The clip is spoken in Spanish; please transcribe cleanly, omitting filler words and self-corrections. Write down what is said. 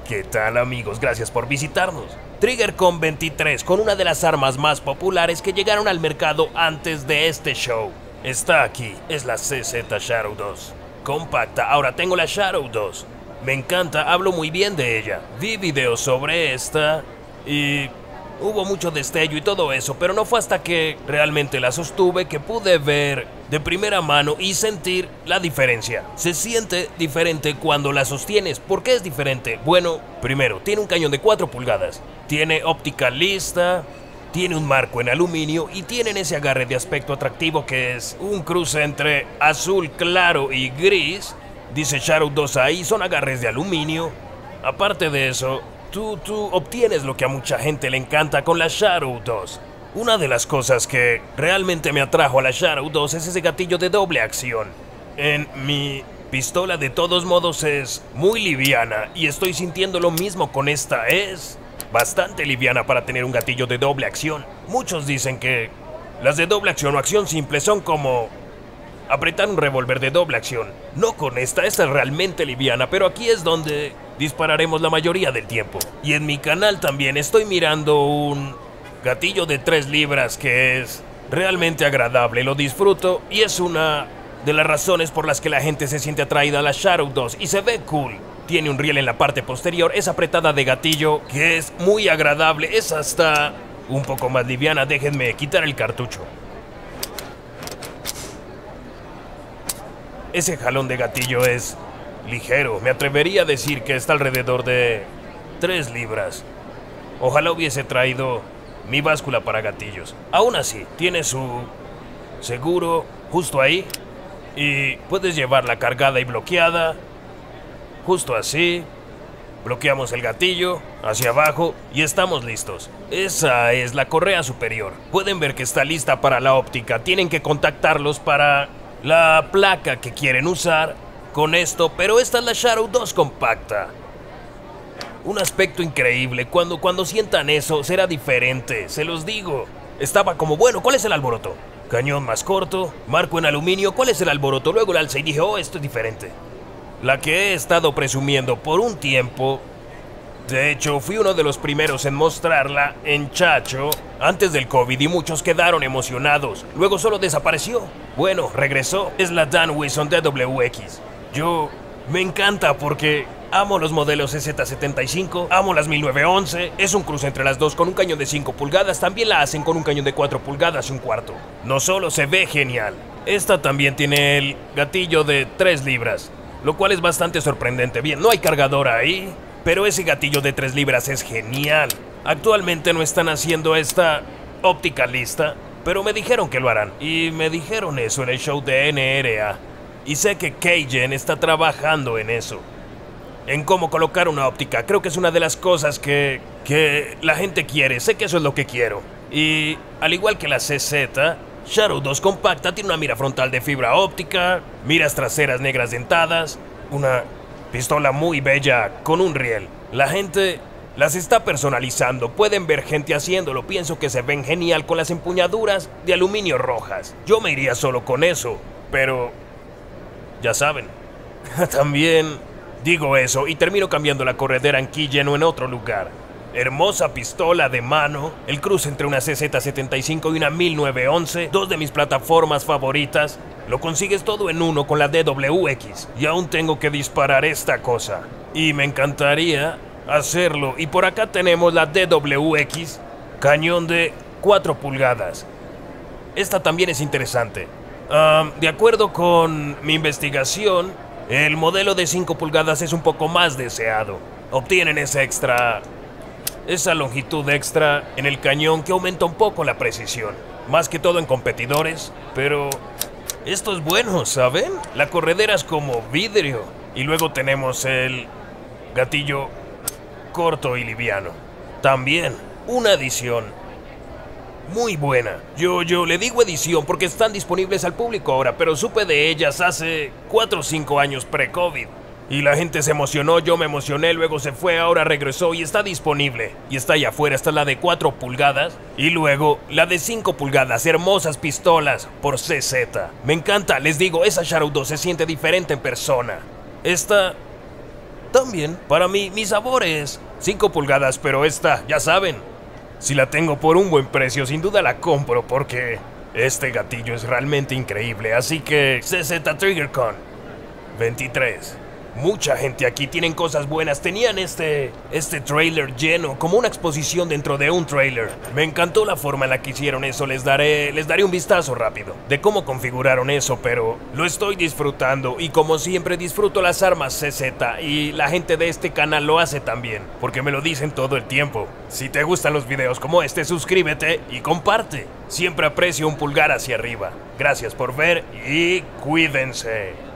¿Qué tal, amigos? Gracias por visitarnos. TriggerCon 23 con una de las armas más populares que llegaron al mercado antes de este show. Está aquí, es la CZ Shadow 2. Compacta, ahora tengo la Shadow 2. Me encanta, hablo muy bien de ella. Vi videos sobre esta y hubo mucho destello y todo eso, pero no fue hasta que realmente la sostuve que pude ver de primera mano y sentir la diferencia. Se siente diferente cuando la sostienes. ¿Por qué es diferente? Bueno, primero, tiene un cañón de 4 pulgadas, tiene óptica lista, tiene un marco en aluminio y tienen ese agarre de aspecto atractivo que es un cruce entre azul claro y gris. Dice Shadow 2 ahí, son agarres de aluminio. Aparte de eso, tú obtienes lo que a mucha gente le encanta con la Shadow 2. Una de las cosas que realmente me atrajo a la Shadow 2 es ese gatillo de doble acción. En mi pistola de todos modos es muy liviana y estoy sintiendo lo mismo con esta. Es bastante liviana para tener un gatillo de doble acción. Muchos dicen que las de doble acción o acción simple son como apretar un revólver de doble acción. No con esta es realmente liviana, pero aquí es donde dispararemos la mayoría del tiempo. Y en mi canal también estoy mirando un gatillo de 3 libras que es realmente agradable, lo disfruto y es una de las razones por las que la gente se siente atraída a la Shadow 2 y se ve cool. Tiene un riel en la parte posterior, es apretada de gatillo que es muy agradable, es hasta un poco más liviana. Déjenme quitar el cartucho. Ese jalón de gatillo es ligero, me atrevería a decir que está alrededor de 3 libras. Ojalá hubiese traído mi báscula para gatillos. Aún así, tiene su seguro justo ahí y puedes llevarla cargada y bloqueada. Justo así, bloqueamos el gatillo hacia abajo y estamos listos. Esa es la correa superior. Pueden ver que está lista para la óptica. Tienen que contactarlos para la placa que quieren usar con esto, pero esta es la Shadow 2 compacta. Un aspecto increíble. Cuando sientan eso será diferente, se los digo. Estaba como, bueno, ¿cuál es el alboroto? Cañón más corto, marco en aluminio, ¿cuál es el alboroto? Luego la alcé y dije, oh, esto es diferente. La que he estado presumiendo por un tiempo. De hecho, fui uno de los primeros en mostrarla en Chacho antes del COVID y muchos quedaron emocionados. Luego solo desapareció. Bueno, regresó. Es la Dan Wilson DWX. Yo me encanta porque amo los modelos EZ75, amo las 1911. Es un cruce entre las dos con un cañón de 5 pulgadas. También la hacen con un cañón de 4 pulgadas y un cuarto. No solo se ve genial, esta también tiene el gatillo de 3 libras, lo cual es bastante sorprendente. Bien, no hay cargador ahí, pero ese gatillo de 3 libras es genial. Actualmente no están haciendo esta óptica lista, pero me dijeron que lo harán. Y me dijeron eso en el show de NRA. Y sé que Keigen está trabajando en eso, en cómo colocar una óptica. Creo que es una de las cosas que la gente quiere. Sé que eso es lo que quiero. Y al igual que la CZ, Shadow 2 compacta tiene una mira frontal de fibra óptica, miras traseras negras dentadas, una pistola muy bella con un riel. La gente las está personalizando, pueden ver gente haciéndolo. Pienso que se ven genial con las empuñaduras de aluminio rojas. Yo me iría solo con eso, pero ya saben. También digo eso y termino cambiando la corredera en Keigen o en otro lugar. Hermosa pistola de mano, el cruce entre una CZ75 y una 1911, 2 de mis plataformas favoritas. Lo consigues todo en uno con la DWX y aún tengo que disparar esta cosa. Y me encantaría hacerlo. Y por acá tenemos la DWX, cañón de 4 pulgadas. Esta también es interesante. De acuerdo con mi investigación, el modelo de 5 pulgadas es un poco más deseado. Obtienen esa longitud extra en el cañón que aumenta un poco la precisión, más que todo en competidores, pero esto es bueno, ¿saben? La corredera es como vidrio y luego tenemos el gatillo corto y liviano. También una edición muy buena. Yo le digo edición porque están disponibles al público ahora, pero supe de ellas hace 4 o 5 años pre-COVID. Y la gente se emocionó, yo me emocioné, luego se fue, ahora regresó y está disponible. Y está allá afuera, está la de 4 pulgadas y luego la de 5 pulgadas, hermosas pistolas por CZ. Me encanta, les digo, esa Shadow 2 se siente diferente en persona. Esta También, para mí, mi sabor es 5 pulgadas, pero esta, ya saben, si la tengo por un buen precio, sin duda la compro porque este gatillo es realmente increíble. Así que CZ TriggerCon 23. Mucha gente aquí, tienen cosas buenas. Tenían este trailer lleno, como una exposición dentro de un trailer. Me encantó la forma en la que hicieron eso. Les daré un vistazo rápido de cómo configuraron eso, pero lo estoy disfrutando. Y como siempre, disfruto las armas CZ. Y la gente de este canal lo hace también, porque me lo dicen todo el tiempo. Si te gustan los videos como este, suscríbete y comparte. Siempre aprecio un pulgar hacia arriba. Gracias por ver y cuídense.